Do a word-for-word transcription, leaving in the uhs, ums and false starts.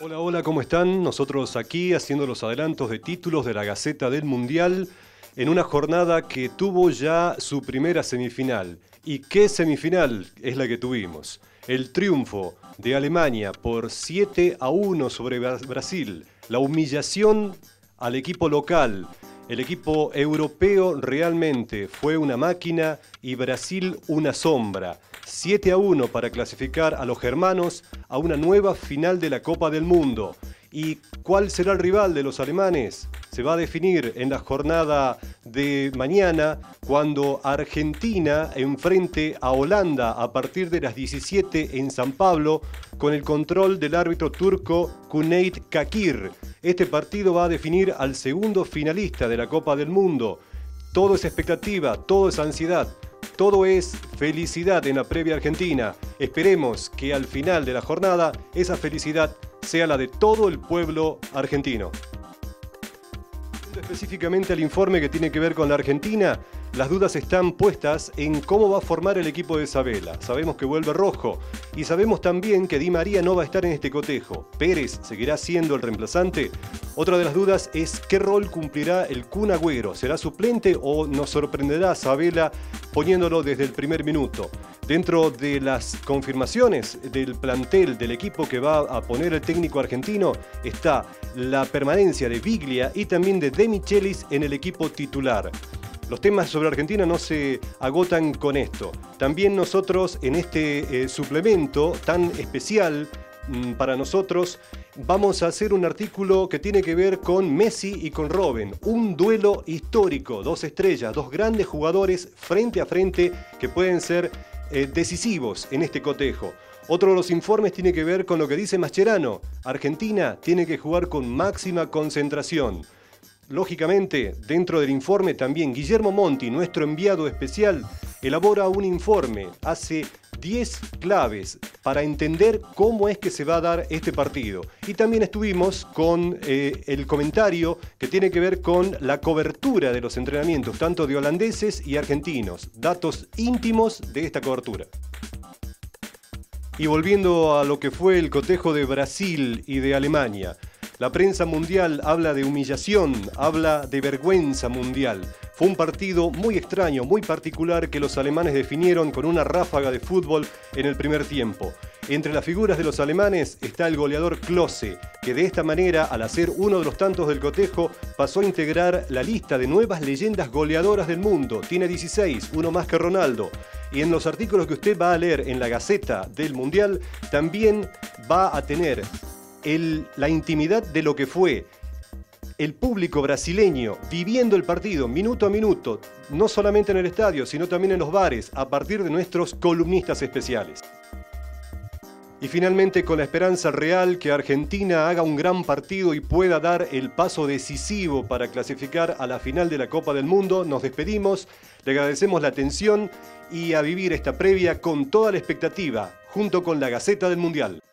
Hola, hola, ¿cómo están? Nosotros aquí haciendo los adelantos de títulos de la Gaceta del Mundial en una jornada que tuvo ya su primera semifinal. ¿Y qué semifinal es la que tuvimos? El triunfo de Alemania por siete a uno sobre Brasil, la humillación al equipo local. El equipo europeo realmente fue una máquina y Brasil una sombra. siete a uno para clasificar a los germanos a una nueva final de la Copa del Mundo. ¿Y cuál será el rival de los alemanes? Se va a definir en la jornada de mañana cuando Argentina enfrente a Holanda a partir de las diecisiete en San Pablo con el control del árbitro turco Cüneyt Çakır. Este partido va a definir al segundo finalista de la Copa del Mundo. Todo es expectativa, todo es ansiedad. Todo es felicidad en la previa argentina. Esperemos que al final de la jornada esa felicidad sea la de todo el pueblo argentino. Específicamente al informe que tiene que ver con la Argentina, las dudas están puestas en cómo va a formar el equipo de Sabella. Sabemos que vuelve Rojo y sabemos también que Di María no va a estar en este cotejo. ¿Pérez seguirá siendo el reemplazante? Otra de las dudas es qué rol cumplirá el Kun Agüero. ¿Será suplente o nos sorprenderá Sabella poniéndolo desde el primer minuto? Dentro de las confirmaciones del plantel del equipo que va a poner el técnico argentino está la permanencia de Biglia y también de De Michelis en el equipo titular. Los temas sobre Argentina no se agotan con esto. También nosotros en este eh, suplemento tan especial mmm, para nosotros vamos a hacer un artículo que tiene que ver con Messi y con Robben. Un duelo histórico, dos estrellas, dos grandes jugadores frente a frente que pueden ser eh, decisivos en este cotejo. Otro de los informes tiene que ver con lo que dice Mascherano. Argentina tiene que jugar con máxima concentración. Lógicamente, dentro del informe también Guillermo Monti, nuestro enviado especial, elabora un informe, hace diez claves para entender cómo es que se va a dar este partido. Y también estuvimos con eh, el comentario que tiene que ver con la cobertura de los entrenamientos, tanto de holandeses y argentinos. Datos íntimos de esta cobertura. Y volviendo a lo que fue el cotejo de Brasil y de Alemania. La prensa mundial habla de humillación, habla de vergüenza mundial. Fue un partido muy extraño, muy particular que los alemanes definieron con una ráfaga de fútbol en el primer tiempo. Entre las figuras de los alemanes está el goleador Klose, que de esta manera, al hacer uno de los tantos del cotejo, pasó a integrar la lista de nuevas leyendas goleadoras del mundo. Tiene dieciséis, uno más que Ronaldo. Y en los artículos que usted va a leer en la Gaceta del Mundial, también va a tener El, la intimidad de lo que fue el público brasileño viviendo el partido minuto a minuto, no solamente en el estadio, sino también en los bares, a partir de nuestros columnistas especiales. Y finalmente con la esperanza real que Argentina haga un gran partido y pueda dar el paso decisivo para clasificar a la final de la Copa del Mundo, nos despedimos, le agradecemos la atención y a vivir esta previa con toda la expectativa, junto con la Gaceta del Mundial.